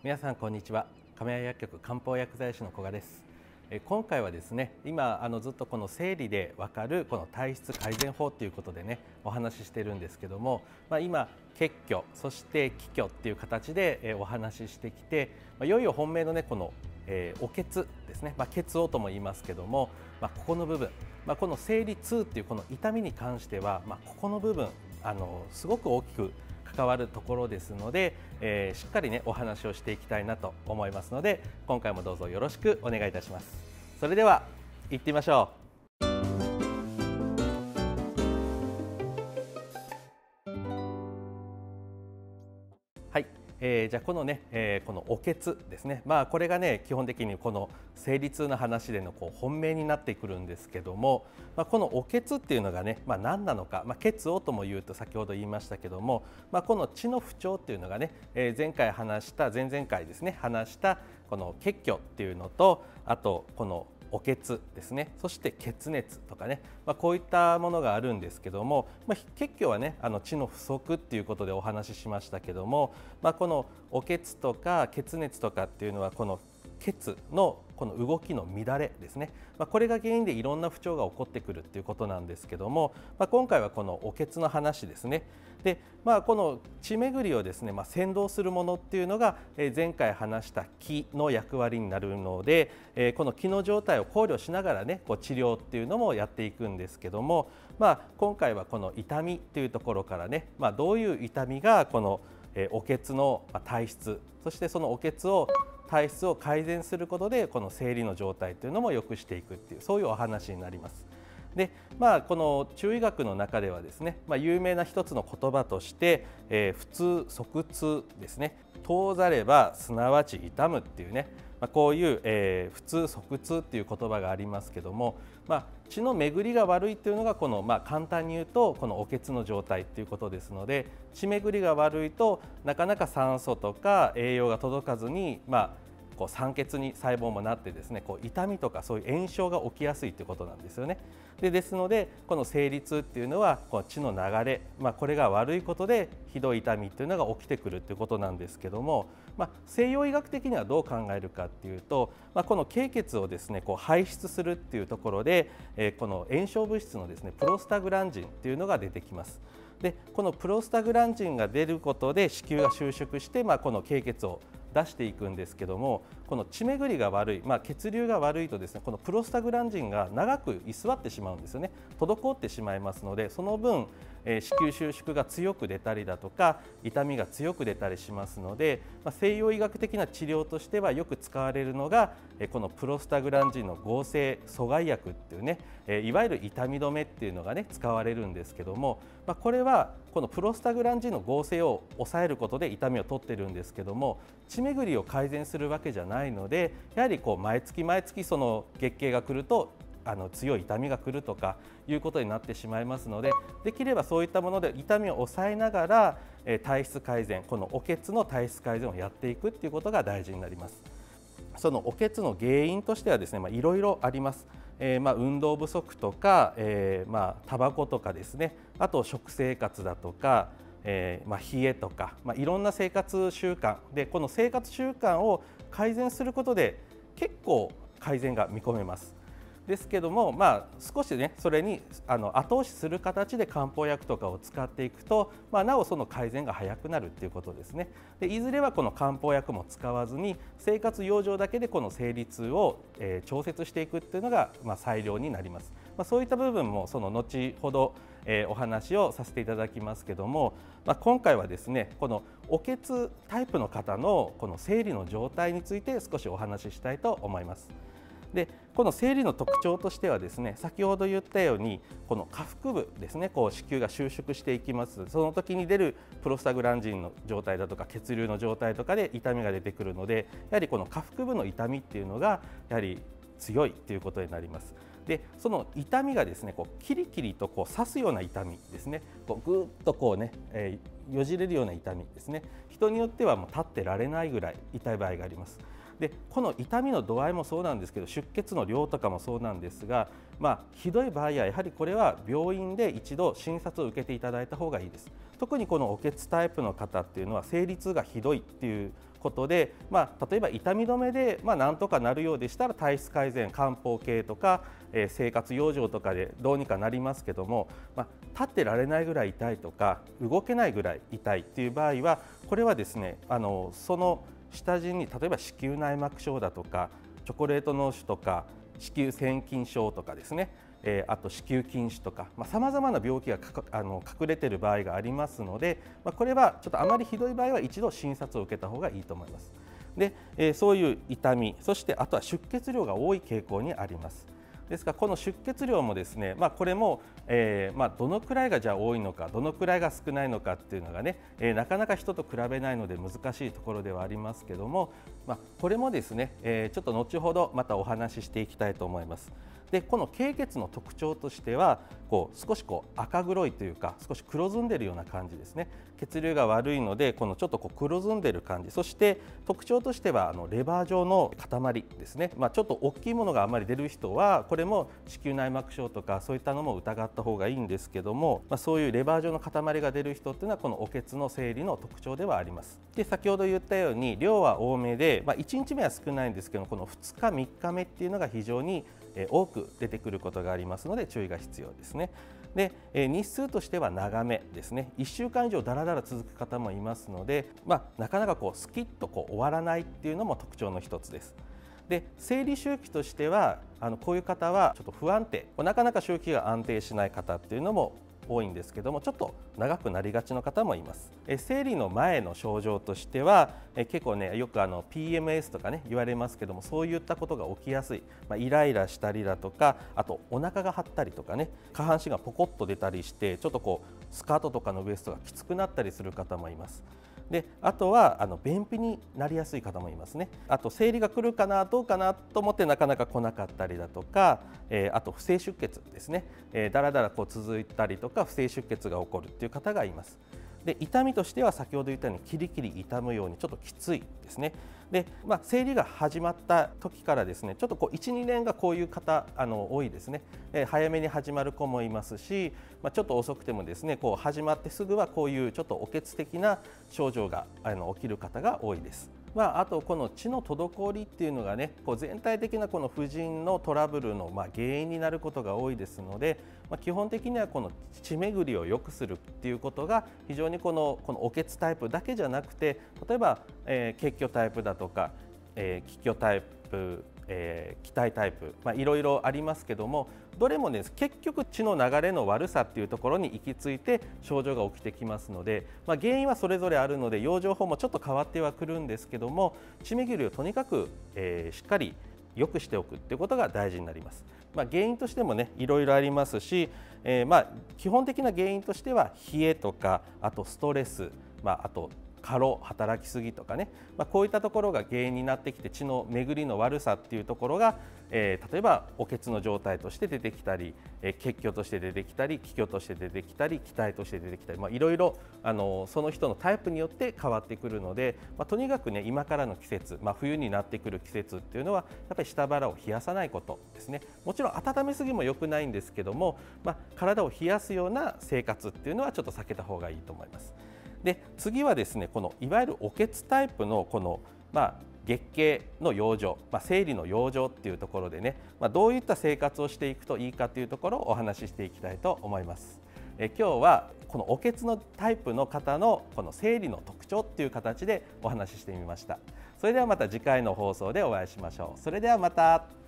皆さんこんにちは。亀谷薬局漢方薬剤師の古賀です。今回はですね、今ずっとこの生理でわかるこの体質改善法ということでねお話ししてるんですけども、今血虚そして気虚っていう形でお話ししてきて、いよいよ本命のねこのお血ですね、血黄とも言いますけども、ここの部分、この生理痛っていうこの痛みに関しては、ここの部分すごく大きく関わるところですので、しっかりねお話をしていきたいなと思いますので、今回もどうぞよろしくお願いいたします。それでは行ってみましょう。はい、じゃあこのね、このお血ですね、これがね基本的にこの生理痛の話での本命になってくるんですけども、このお血っていうのがね、何なのか、血黄とも言うと先ほど言いましたけども、この血の不調っていうのがね、前々回ですね話したこの血虚っていうのと、あとこのお血ですね、そして血熱とかね、こういったものがあるんですけども、血虚はね血の不足っていうことでお話ししましたけども、このお血とか血熱とかっていうのはこの血のこの動きの乱れですね、これが原因でいろんな不調が起こってくるっていうことなんですけども、今回はこのお血の話ですね。で、この血巡りをですね、先導するものっていうのが前回話した気の役割になるので、この気の状態を考慮しながらね治療っていうのもやっていくんですけども、今回はこの痛みっていうところからね、どういう痛みがこのお血の体質、そしてそのお血を体質を改善することでこの生理の状態というのも良くしていくっていう、そういうお話になります。で、この中医学の中ではですね、有名な一つの言葉として、普通即痛ですね、遠ざればすなわち痛むっていうね、こういう、普通即痛っていう言葉がありますけども、血の巡りが悪いっていうのがこの、簡単に言うとこのお血の状態っていうことですので、血巡りが悪いとなかなか酸素とか栄養が届かずに、酸欠に細胞もなってですね、痛みとかそういう炎症が起きやすいということなんですよね。ですのでこの生理痛っていうのはこの血の流れ、これが悪いことでひどい痛みっていうのが起きてくるということなんですけども、西洋医学的にはどう考えるかっていうと、この経血をですね排出するっていうところで、この炎症物質のですねプロスタグランジンっていうのが出てきます。で、このプロスタグランジンが出ることで子宮が収縮して、この経血を出していくんですけども、この血巡りが悪い、血流が悪いとですね、このプロスタグランジンが長く居座ってしまうんですよね。滞ってしまいますので、その分、子宮収縮が強く出たりだとか痛みが強く出たりしますので、西洋医学的な治療としてはよく使われるのがこのプロスタグランジンの合成阻害薬っていうね、いわゆる痛み止めっていうのがね使われるんですけども、これはこのプロスタグランジンの合成を抑えることで痛みを取ってるんですけども、血巡りを改善するわけじゃないので、やはり毎月その月経が来ると強い痛みが来るとかいうことになってしまいますので、できればそういったもので痛みを抑えながら体質改善、このお血の体質改善をやっていくっていうことが大事になります。そのお血の原因としてはですね、いろいろあります。運動不足とか、タバコとかですね、あと食生活だとか、冷えとか、いろんな生活習慣で、この生活習慣を改善することで結構改善が見込めます。ですけども、少しねそれに後押しする形で漢方薬とかを使っていくと、なおその改善が早くなるっていうことですね。で、いずれはこの漢方薬も使わずに生活養生だけでこの生理痛を、調節していくっていうのが、最良になります。そういった部分もその後ほど、お話をさせていただきますけども、今回はですねこのお血タイプの方のこの生理の状態について少しお話ししたいと思います。で、この生理の特徴としてはですね、先ほど言ったようにこの下腹部ですね、子宮が収縮していきます。その時に出るプロスタグランジンの状態だとか血流の状態とかで痛みが出てくるので、やはりこの下腹部の痛みっていうのがやはり強いということになります。で、その痛みがですねキリキリと刺すような痛みですね、ぐっとね、よじれるような痛みですね。人によってはもう立ってられないぐらい痛い場合があります。で、この痛みの度合いもそうなんですけど、出血の量とかもそうなんですが、ひどい場合はやはりこれは病院で一度診察を受けていただいた方がいいです。特にこのお血タイプの方っていうのは生理痛がひどいっていうことで、例えば痛み止めでなんとかなるようでしたら体質改善、漢方系とか、生活養生とかでどうにかなりますけども、立ってられないぐらい痛いとか動けないぐらい痛いっていう場合は、これはですねその下地に例えば子宮内膜症だとかチョコレート脳腫とか子宮腺筋症とかですね、あと子宮筋腫とかさまざまな病気が隠れている場合がありますので、これはちょっとあまりひどい場合は一度診察を受けた方がいいと思います。で、そういう痛み、そしてあとは出血量が多い傾向にあります。ですからこの出血量もですね、これも、どのくらいがじゃあ多いのか、どのくらいが少ないのかっていうのがね、なかなか人と比べないので難しいところではありますけども、これもですね、ちょっと後ほどまたお話ししていきたいと思います。で、この経血の特徴としては少し赤黒いというか少し黒ずんでいるような感じですね。血流が悪いのでちょっと黒ずんでいる感じ、そして特徴としてはレバー状の塊ですね。ちょっと大きいものがあまり出る人はこれも子宮内膜症とかそういったのも疑った方がいいんですけども、そういうレバー状の塊が出る人っていうのはこのお血の生理の特徴ではあります。で、先ほど言ったように量は多めで、1日目は少ないんですけど、この2日3日目っていうのが非常に多く出てくることがありますので注意が必要ですね。で、日数としては長めですね。1週間以上だらだら続く方もいますので、なかなかスキッと終わらないっていうのも特徴の一つです。で、生理周期としてはこういう方はちょっと不安定、なかなか周期が安定しない方っていうのも多いんですけども、ちょっと長くなりがちの方もいます。生理の前の症状としては結構ね、よくPMS とかね言われますけども、そういったことが起きやすい、イライラしたりだとか、あとお腹が張ったりとかね、下半身がポコッと出たりして、ちょっとスカートとかのウエストがきつくなったりする方もいます。で、あとは便秘になりやすい方もいますね。あと生理が来るかなどうかなと思ってなかなか来なかったりだとか、あと不正出血ですね、だらだら続いたりとか不正出血が起こるっていう方がいます。で、痛みとしては先ほど言ったようにキリキリ痛むようにちょっときついですね。で、生理が始まった時からですね、ちょっと1、2年がこういう方多いですね。早めに始まる子もいますし、ちょっと遅くてもですね、始まってすぐはこういうちょっとお血的な症状が起きる方が多いです。あとこの血の滞りっていうのがね、全体的なこの婦人のトラブルの原因になることが多いですので、基本的にはこの血巡りを良くするっていうことが非常にこのお血タイプだけじゃなくて、例えば、血虚タイプだとか、気虚タイプ、気体タイプ、いろいろありますけども、どれもね結局血の流れの悪さっていうところに行き着いて症状が起きてきますので、原因はそれぞれあるので養生法もちょっと変わってはくるんですけども、血巡りをとにかく、しっかり良くしておくっていうことが大事になります。原因としてもねいろいろありますし、基本的な原因としては冷えとか、あとストレス、あと過労、働きすぎとかね、こういったところが原因になってきて、血の巡りの悪さっていうところが、例えばお血の状態として出てきたり、血虚として出てきたり、気虚として出てきたり、気体として出てきたり、いろいろその人のタイプによって変わってくるので、とにかくね今からの季節、冬になってくる季節っていうのはやっぱり下腹を冷やさないことですね。もちろん温めすぎも良くないんですけども、体を冷やすような生活っていうのはちょっと避けた方がいいと思います。で、次はですね、このいわゆるお血タイプのこの月経の養生、生理の養生っていうところでね、どういった生活をしていくといいかというところをお話ししていきたいと思います。今日はこのお血のタイプの方のこの生理の特徴っていう形でお話ししてみました。それではまた次回の放送でお会いしましょう。それではまた。